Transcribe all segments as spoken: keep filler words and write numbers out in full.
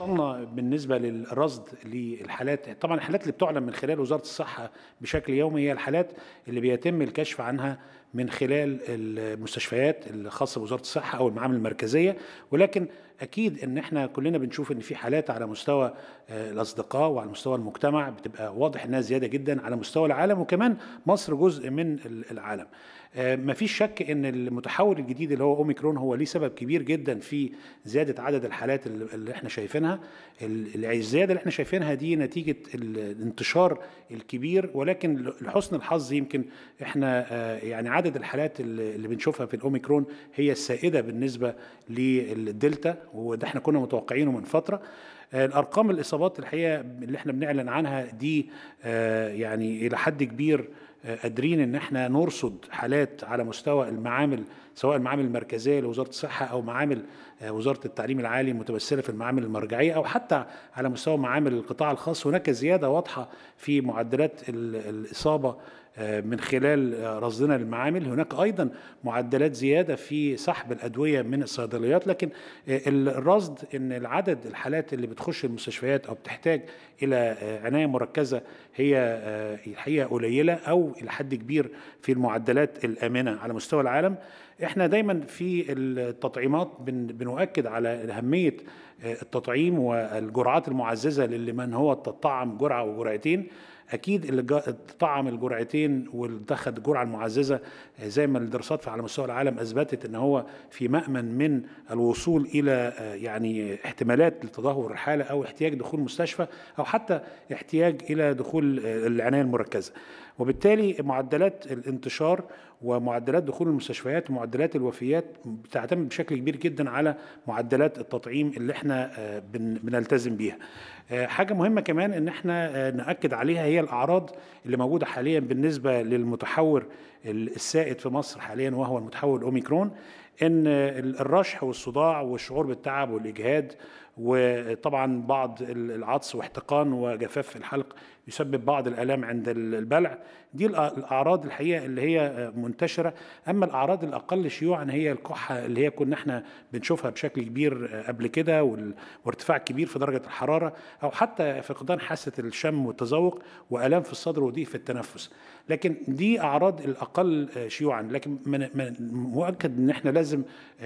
وصلنا بالنسبة للرصد للحالات، طبعا الحالات اللي بتعلن من خلال وزارة الصحة بشكل يومي هي الحالات اللي بيتم الكشف عنها من خلال المستشفيات الخاصة بوزارة الصحة أو المعامل المركزية. ولكن أكيد إن إحنا كلنا بنشوف إن في حالات على مستوى الأصدقاء وعلى مستوى المجتمع بتبقى واضح إنها زيادة جدا على مستوى العالم، وكمان مصر جزء من العالم. ما فيش شك ان المتحول الجديد اللي هو اوميكرون هو ليه سبب كبير جدا في زياده عدد الحالات اللي احنا شايفينها. الزياده اللي احنا شايفينها دي نتيجه الانتشار الكبير، ولكن لحسن الحظ يمكن احنا يعني عدد الحالات اللي بنشوفها في الاوميكرون هي السائده بالنسبه للدلتا، وده احنا كنا متوقعينه من فتره. الارقام الاصابات الحقيقه اللي احنا بنعلن عنها دي يعني الى حد كبير قادرين ان احنا نرصد حالات على مستوى المعامل، سواء المعامل المركزيه لوزاره الصحه او معامل وزاره التعليم العالي المتمثله في المعامل المرجعيه، او حتى على مستوى معامل القطاع الخاص. هناك زياده واضحه في معدلات الاصابه من خلال رصدنا للمعامل. هناك ايضا معدلات زياده في سحب الادويه من الصيدليات، لكن الرصد ان العدد الحالات اللي بتخش المستشفيات او بتحتاج الى عنايه مركزه هي الحقيقه قليله او الى حد كبير في المعدلات الامنه على مستوى العالم. احنا دايما في التطعيمات بنؤكد على اهميه التطعيم والجرعات المعززه لمن هو تطعم جرعه وجرعتين. اكيد اللي طعم الجرعتين وخد الجرعه المعززه زي ما الدراسات على مستوى العالم اثبتت ان هو في مأمن من الوصول الى يعني احتمالات لتدهور الحاله او احتياج دخول مستشفى او حتى احتياج الى دخول العنايه المركزه. وبالتالي معدلات الانتشار ومعدلات دخول المستشفيات ومعدلات الوفيات بتعتمد بشكل كبير جدا على معدلات التطعيم اللي احنا بنلتزم بيها. حاجة مهمة كمان ان احنا نأكد عليها هي الأعراض اللي موجودة حاليا بالنسبة للمتحور السائد في مصر حاليا وهو المتحور الأوميكرون، ان الرشح والصداع والشعور بالتعب والإجهاد وطبعا بعض العطس واحتقان وجفاف الحلق يسبب بعض الآلام عند البلع. دي الأعراض الحقيقة اللي هي منتشرة. أما الأعراض الأقل شيوعا هي الكحة اللي هي كنا احنا بنشوفها بشكل كبير قبل كده، وارتفاع كبير في درجة الحرارة أو حتى فقدان حاسة الشم والتذوق وآلام في الصدر وضيق في التنفس. لكن دي أعراض الأقل شيوعا، لكن مؤكد إن احنا لازم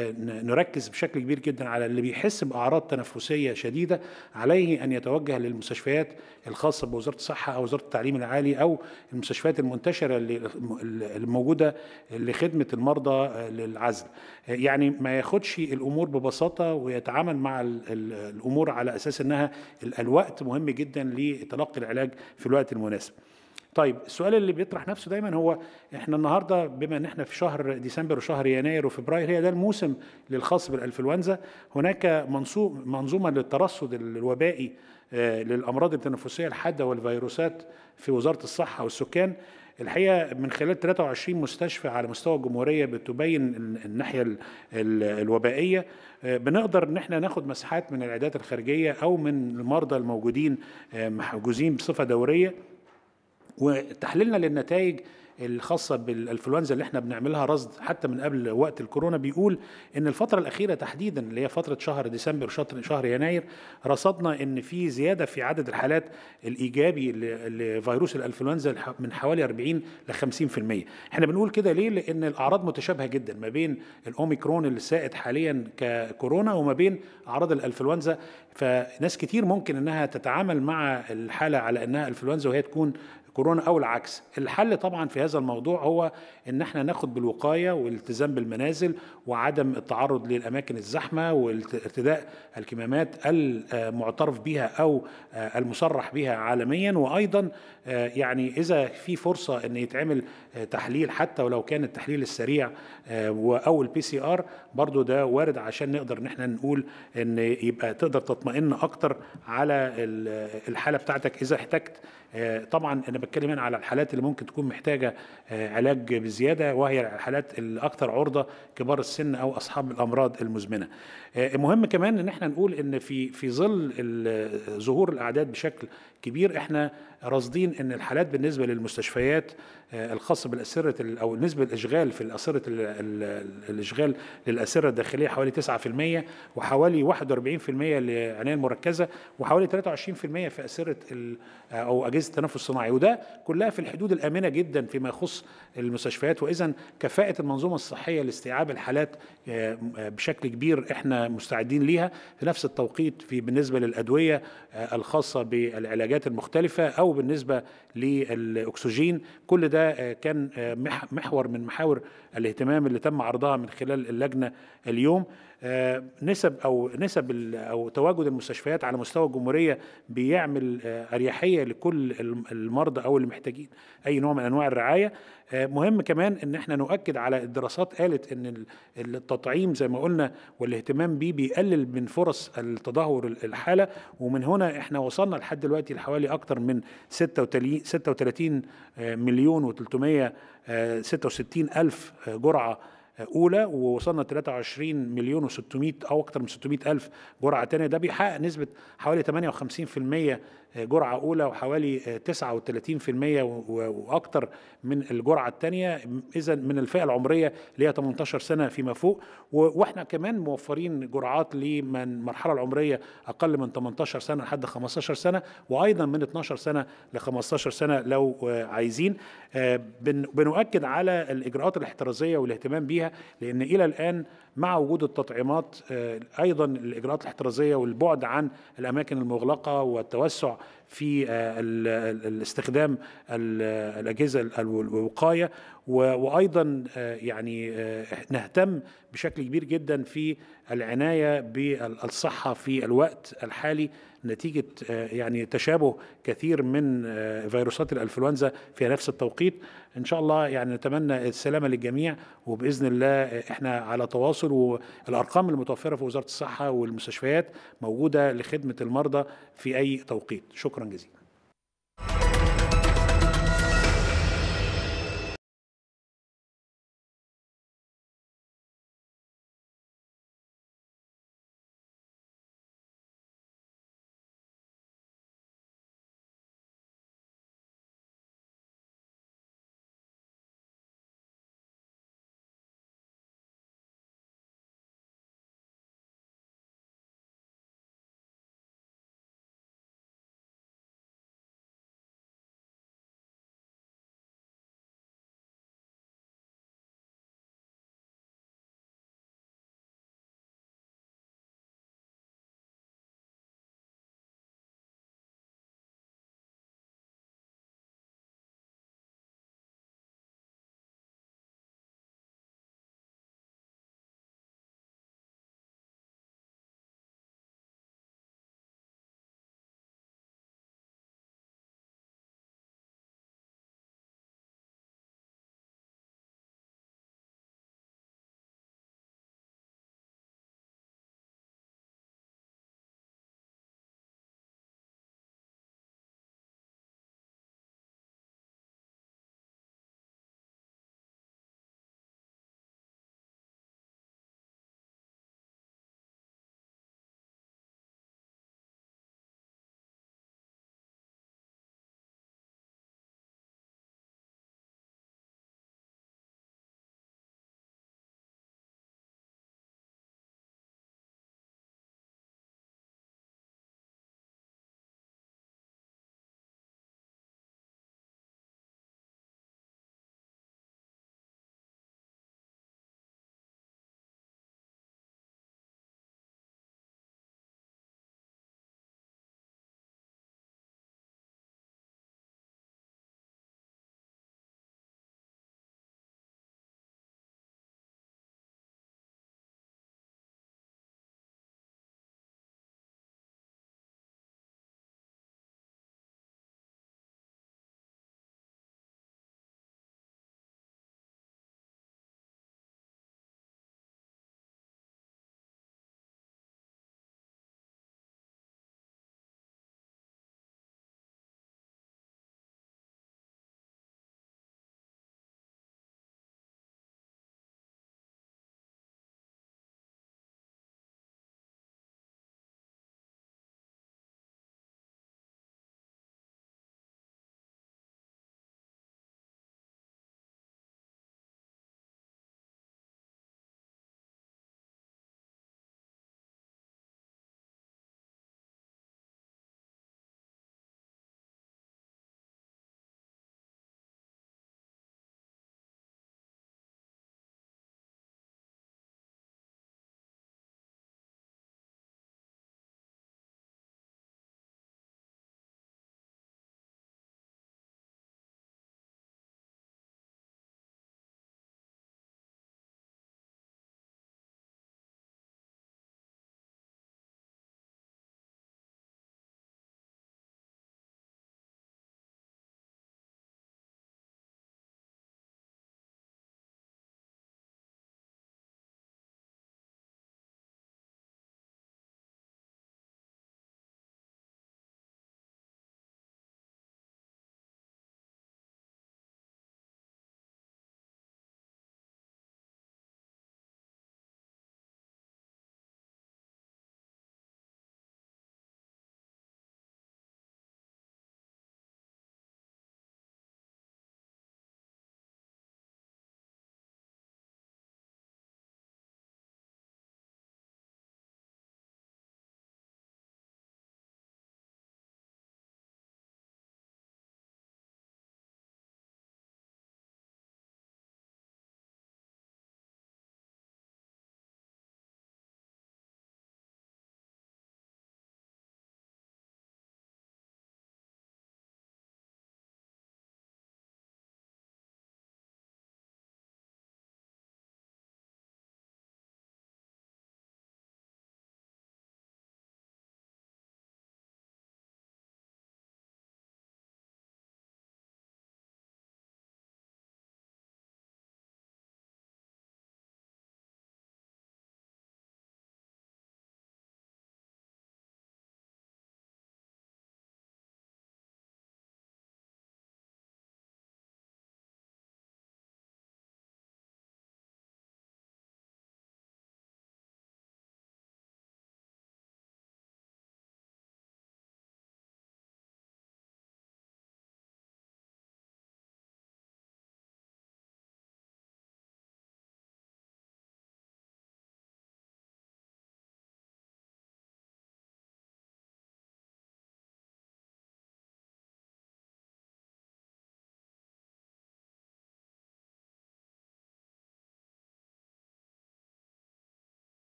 نركز بشكل كبير جدا على اللي بيحس بأعراض تنفسية شديدة، عليه أن يتوجه للمستشفيات الخاصة بوزارة الصحة أو وزارة التعليم العالي أو المستشفيات المنتشرة اللي الموجودة لخدمة المرضى للعزل. يعني ما ياخدش الأمور ببساطة ويتعامل مع الأمور على أساس أنها الوقت مهم جدا لتلقي العلاج في الوقت المناسب. طيب السؤال اللي بيطرح نفسه دايما هو احنا النهارده بما ان احنا في شهر ديسمبر وشهر يناير وفبراير هي ده الموسم للخاص بالانفلونزا، هناك منظومه للترصد الوبائي للامراض التنفسيه الحاده والفيروسات في وزاره الصحه والسكان. الحقيقه من خلال ثلاثة وعشرين مستشفى على مستوى الجمهوريه بتبين الناحيه الوبائيه. بنقدر ان احنا ناخد مساحات من العيادات الخارجيه او من المرضى الموجودين محجوزين بصفه دوريه، وتحليلنا للنتائج الخاصة بالانفلونزا اللي احنا بنعملها رصد حتى من قبل وقت الكورونا بيقول ان الفترة الأخيرة تحديدا اللي هي فترة شهر ديسمبر وشهر شهر يناير رصدنا ان في زيادة في عدد الحالات الإيجابي لفيروس الانفلونزا من حوالي أربعين ل خمسين بالمئة. احنا بنقول كده ليه؟ لأن الأعراض متشابهة جدا ما بين الأوميكرون اللي سائد حاليا ككورونا وما بين أعراض الانفلونزا، فناس كتير ممكن انها تتعامل مع الحالة على انها انفلونزا وهي تكون كورونا او العكس. الحل طبعا في هذا الموضوع هو ان احنا ناخد بالوقايه والالتزام بالمنازل وعدم التعرض للاماكن الزحمه وارتداء الكمامات المعترف بها او المصرح بها عالميا. وايضا يعني اذا في فرصه ان يتعمل تحليل حتى ولو كان التحليل السريع او البي سي ار برضو ده وارد عشان نقدر ان احنا نقول ان يبقى تقدر تطمئن اكتر على الحاله بتاعتك اذا احتجت. طبعا انا بتكلم هنا على الحالات اللي ممكن تكون محتاجه علاج بزياده، وهي الحالات الاكثر عرضه كبار السن او اصحاب الامراض المزمنه. مهم كمان ان احنا نقول ان في في ظل ظهور الاعداد بشكل كبير، احنا راصدين ان الحالات بالنسبه للمستشفيات الخاصه بالاسره او نسبه الاشغال في الاسره الاشغال للاسره الداخليه حوالي تسعة في المية، وحوالي واحد وأربعين في المية للعنايه المركزه، وحوالي ثلاثة وعشرين في المية في اسره او اجهزه التنفس الصناعي، وده كلها في الحدود الامنه جدا فيما يخص المستشفيات. واذا كفاءه المنظومه الصحيه لاستيعاب الحالات بشكل كبير احنا مستعدين ليها. في نفس التوقيت في بالنسبه للادويه الخاصه بالعلاجات المختلفه او بالنسبه للاكسجين، كل ده كان محور من محاور الاهتمام اللي تم عرضها من خلال اللجنه اليوم. نسب او نسب او تواجد المستشفيات على مستوى الجمهوريه بيعمل اريحيه لكل المرضى او اللي محتاجين اي نوع من انواع الرعايه. مهم كمان ان احنا نؤكد على الدراسات قالت ان التطعيم زي ما قلنا والاهتمام بيه بيقلل من فرص التدهور الحاله، ومن هنا احنا وصلنا لحد دلوقتي لحوالي اكثر من ستة وثلاثين مليون وثلاثمائة وستة وستين الف جرعه اولى، ووصلنا ثلاثة وعشرين مليون وستمائة او اكثر من ستمائة الف جرعه ثانيه. ده بيحقق نسبه حوالي ثمانية وخمسين في المية جرعه اولى وحوالي تسعة وثلاثين في المية واكثر من الجرعه الثانيه، اذا من الفئه العمريه اللي هي ثمانية عشر سنه فيما فوق. واحنا كمان موفرين جرعات لمن المرحله العمريه اقل من ثمانية عشر سنه لحد خمسة عشر سنه، وايضا من اثني عشر سنه ل خمسة عشر سنه لو عايزين. بنؤكد على الاجراءات الاحترازيه والاهتمام بيها، لان الى الان مع وجود التطعيمات ايضا الاجراءات الاحترازيه والبعد عن الاماكن المغلقه والتوسع في الاستخدام الاجهزه الوقايه، وايضا يعني نهتم بشكل كبير جدا في العنايه بالصحه في الوقت الحالي نتيجه يعني تشابه كثير من فيروسات الانفلونزا في نفس التوقيت. ان شاء الله يعني نتمنى السلامه للجميع، وباذن الله احنا على تواصل، والارقام المتوفره في وزاره الصحه والمستشفيات موجوده لخدمه المرضى في اي توقيت. شكرا جزيلا.